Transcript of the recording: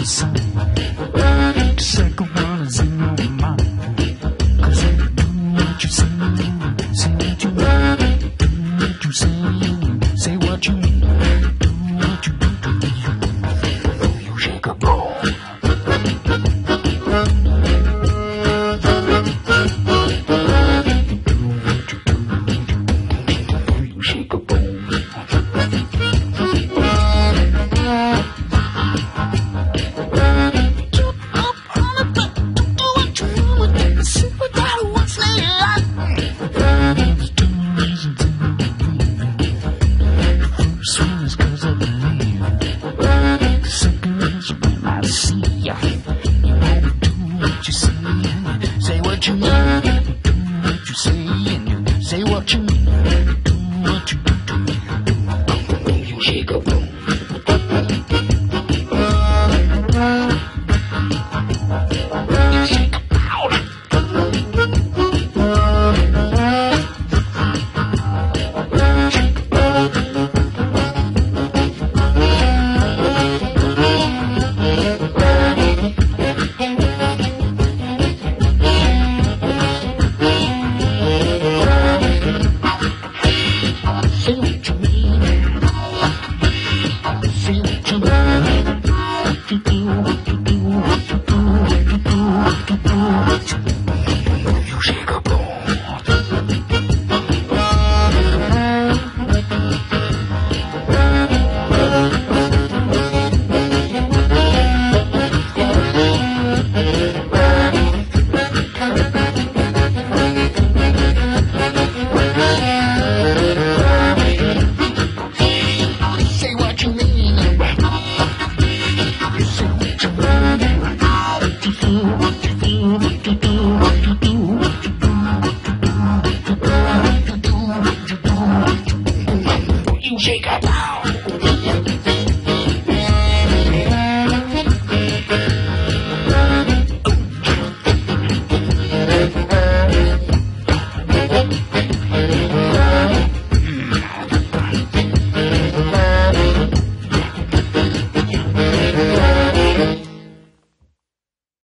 sign. The second one is in your mind. 'Cause if you do what you say what you mean. Do what you say what you mean. Do what you do. You shake a bone. Shake a bone. Say what you mean, do what you say, and you say what you mean.